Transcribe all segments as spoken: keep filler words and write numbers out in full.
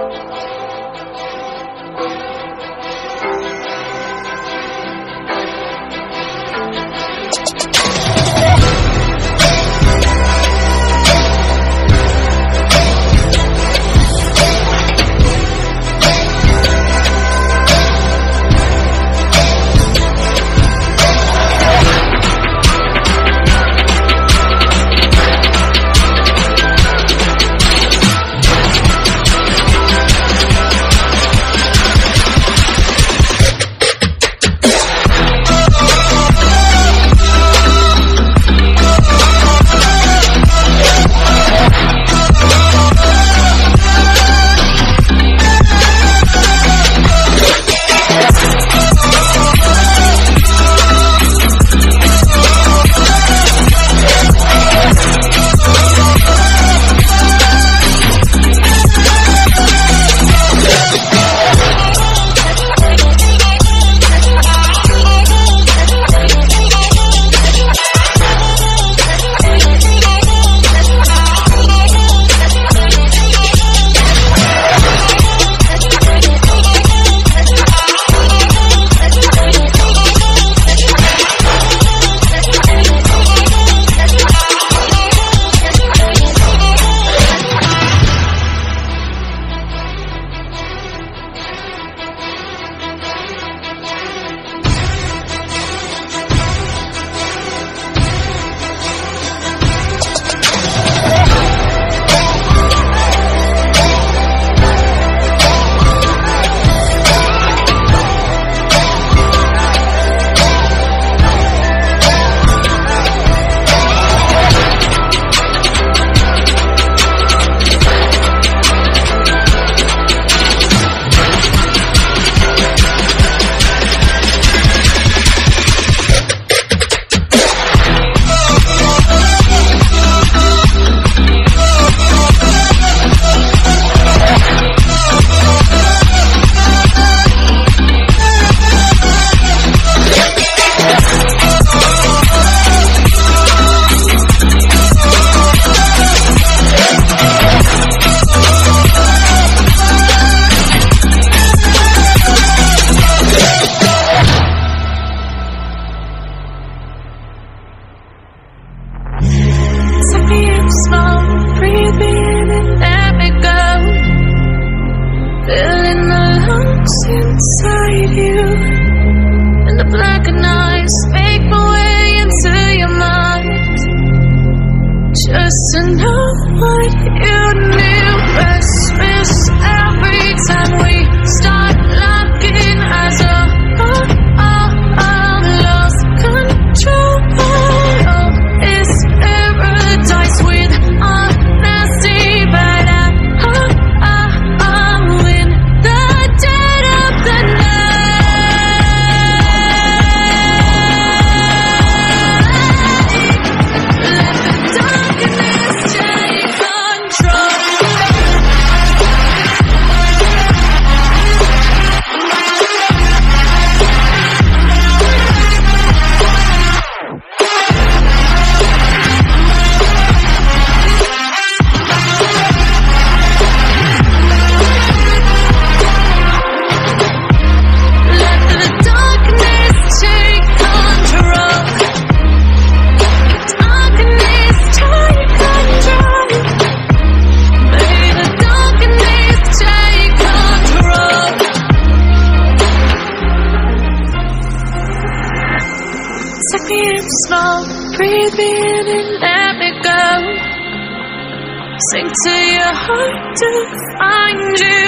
Sink to your heart to find you.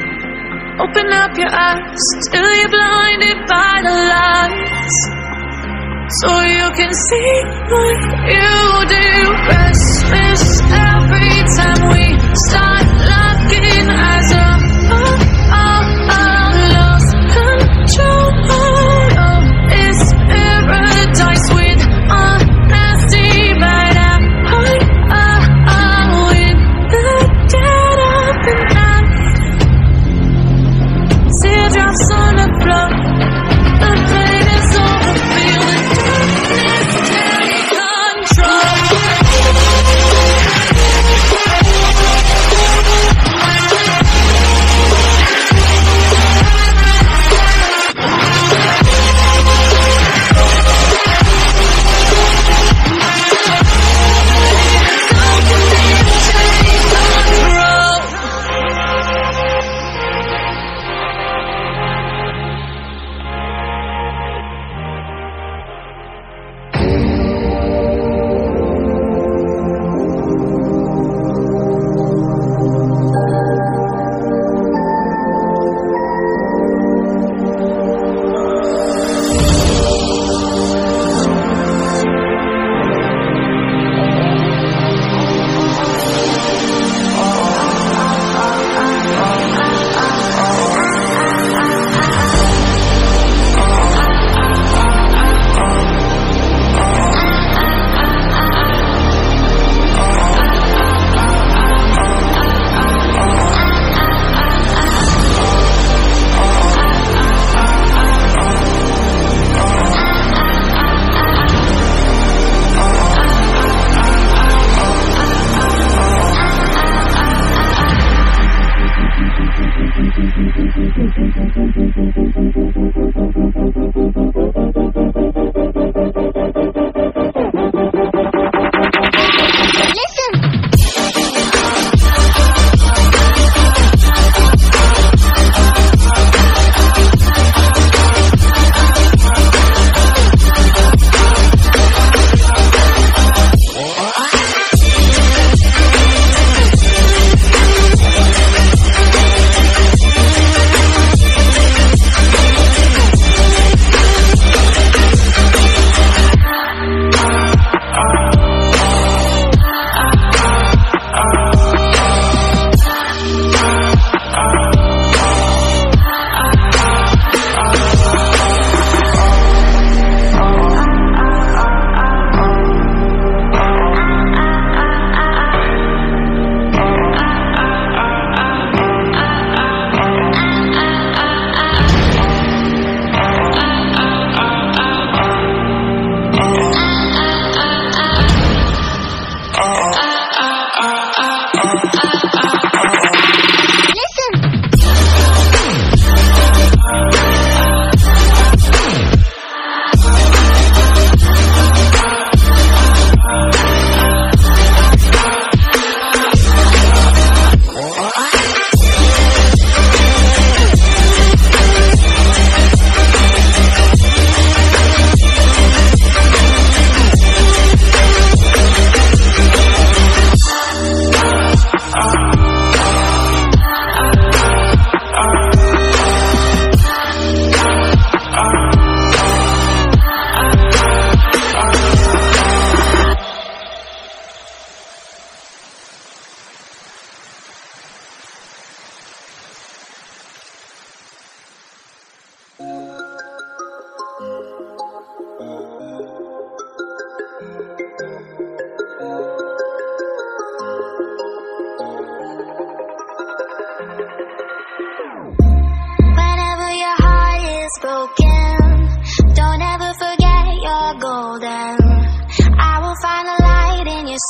Open up your eyes till you're blinded by the lights, so you can see what you do. Restless every time we start looking as a oh, oh, oh, lost control. Oh, it's paradise with honesty, but I, I, I, in the dead of the night. Teardrops on the floor, the pain is over, feel the darkness take control.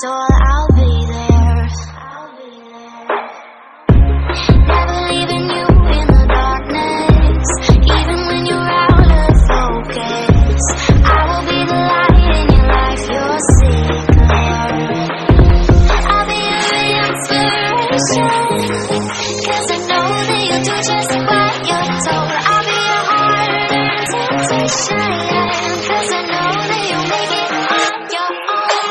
soul, I'll be there. Never leaving you in the darkness, even when you're out of focus. I will be the light in your life, your secret. I'll be your inspiration, 'cause I know that you'll do just what you're told. I'll be your heart and temptation, 'cause I know that you'll make it on your own.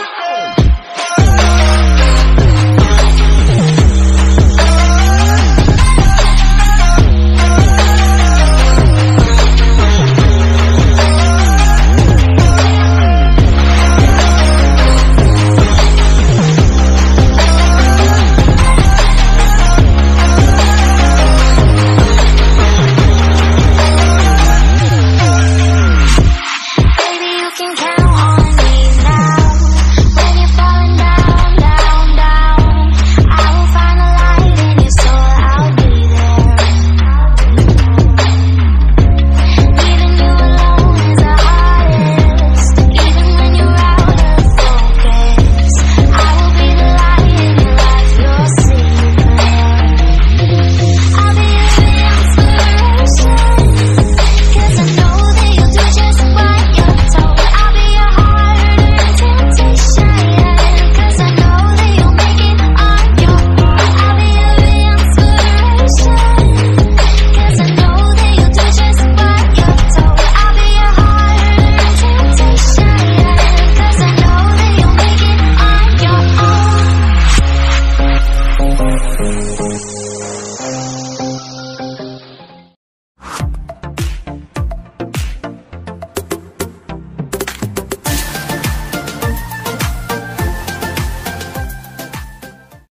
We'll be right back.